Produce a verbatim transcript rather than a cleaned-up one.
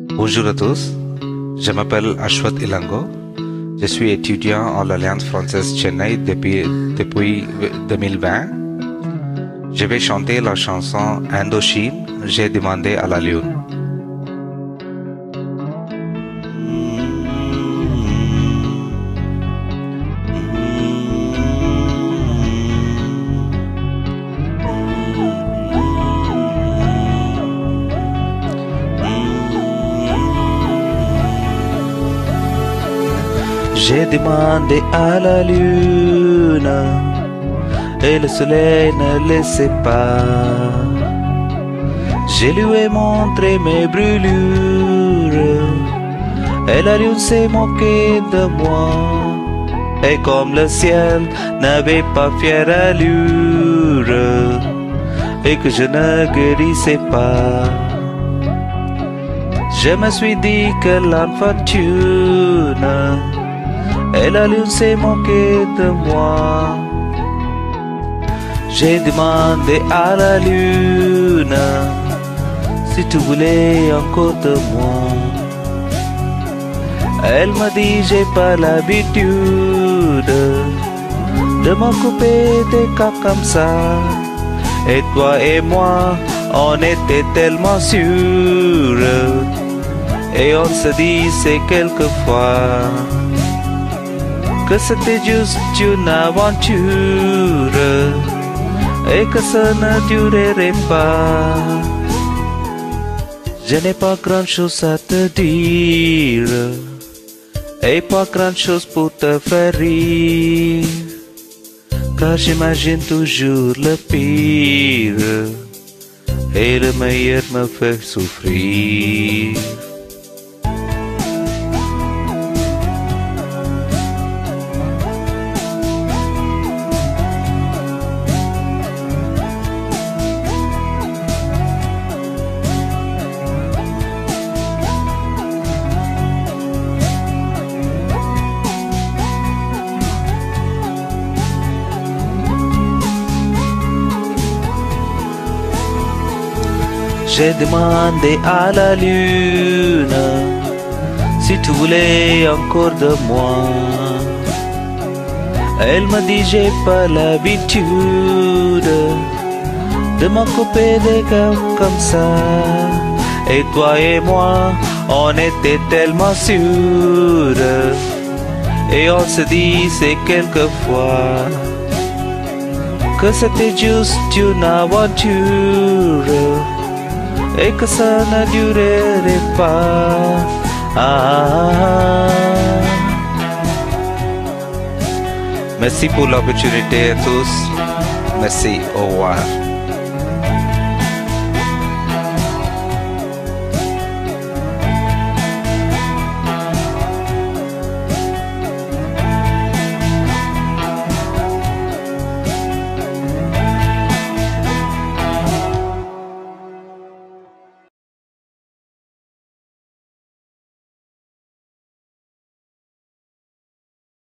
Bonjour à tous, je m'appelle Ashwat Ilango. Je suis étudiant en l'Alliance française Chennai depuis, depuis deux mille vingt. Je vais chanter la chanson Indochine, j'ai demandé à la lune. J'ai demandé à la lune et le soleil ne laissait pas. Je lui ai montré mes brûlures et la lune s'est moquée de moi. Et comme le ciel n'avait pas fière allure et que je ne guérissais pas, je me suis dit que l'infortune et la lune s'est moquée de moi. J'ai demandé à la lune si tu voulais encore de moi. Elle m'a dit j'ai pas l'habitude de m'occuper des cas comme ça. Et toi et moi, on était tellement sûrs et on se disait quelquefois que c'était juste une aventure et que ça ne durerait pas. Je n'ai pas grand chose à te dire et pas grand chose pour te faire rire, car j'imagine toujours le pire et le meilleur me fait souffrir. J'ai demandé à la lune si tu voulais encore de moi. Elle m'a dit j'ai pas l'habitude de m'occuper des gars comme ça. Et toi et moi, on était tellement sûrs et on se disait quelquefois que c'était juste une aventure et que ça ne durerait pas. Ah. Merci pour l'opportunité à tous. Merci, au revoir.